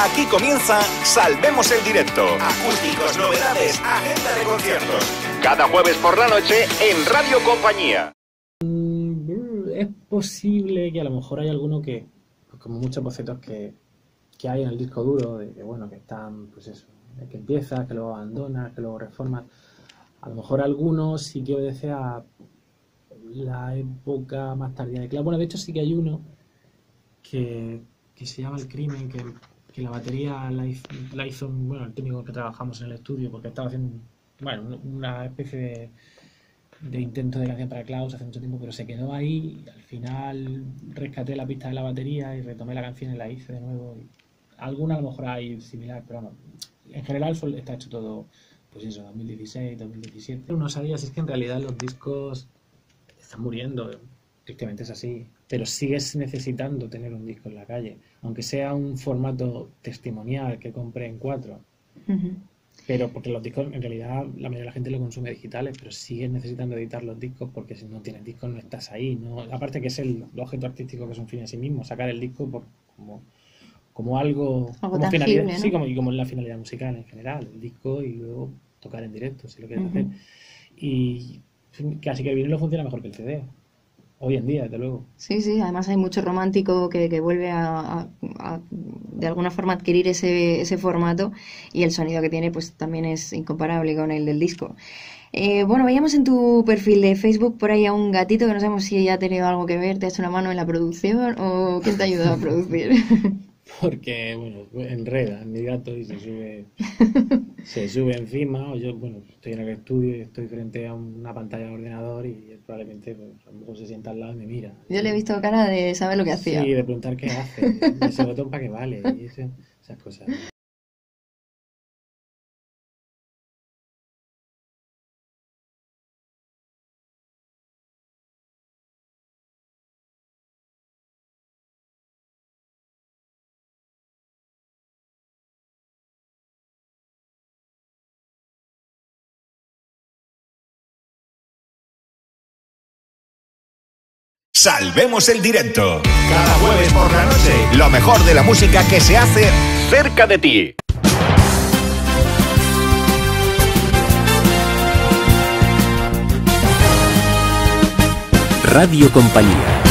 Aquí comienza Salvemos el Directo. Acústicos, novedades, agenda de conciertos. Cada jueves por la noche en Radio Compañía. Es posible que a lo mejor hay alguno que, pues como muchos bocetos que hay en el disco duro, de que bueno, que están, pues eso, que empiezas, que luego abandonas, que luego reformas. A lo mejor algunos sí que obedece a la época más tardía de Cloud. Bueno, de hecho sí que hay uno que se llama El Crimen, que la batería la hizo bueno, el técnico que trabajamos en el estudio, porque estaba haciendo una especie de intento de canción para Klaus hace mucho tiempo, pero se quedó ahí y al final rescaté la pista de la batería y retomé la canción y la hice de nuevo. Y alguna a lo mejor hay similar, pero vamos, en general está hecho todo, pues eso, 2016, 2017. No sabías, es que en realidad los discos están muriendo, tristemente es así, pero sigues necesitando tener un disco en la calle, aunque sea un formato testimonial que compre en 4. Uh-huh. Pero porque los discos, en realidad, la mayoría de la gente lo consume digitales, pero sigues necesitando editar los discos porque si no tienes discos no estás ahí, ¿no? Aparte que es el objeto artístico que es un fin en sí mismo, sacar el disco como algo como tangible, finalidad, ¿no? Sí, como es la finalidad musical en general, el disco y luego tocar en directo, si lo quieres hacer. Y casi que el vinilo funciona mejor que el CD. Hoy en día, desde luego. Sí, sí, además hay mucho romántico que vuelve a de alguna forma adquirir ese formato y el sonido que tiene pues también es incomparable con el del disco. Bueno, veíamos en tu perfil de Facebook por ahí a un gatito que no sabemos si ya ha tenido algo que ver, te ha hecho una mano en la producción o quién te ha ayudado a producir. Porque, bueno, enreda mi gato y se sube encima, o yo, bueno, estoy en el estudio y estoy frente a una pantalla de ordenador y él probablemente, pues, a lo mejor se sienta al lado y me mira. Yo le he visto cara de saber lo que hacía. Sí, de preguntar qué hace, ese botón para qué vale, y esas cosas. Salvemos el Directo. Cada jueves por la noche, lo mejor de la música que se hace cerca de ti. Radio Compañía.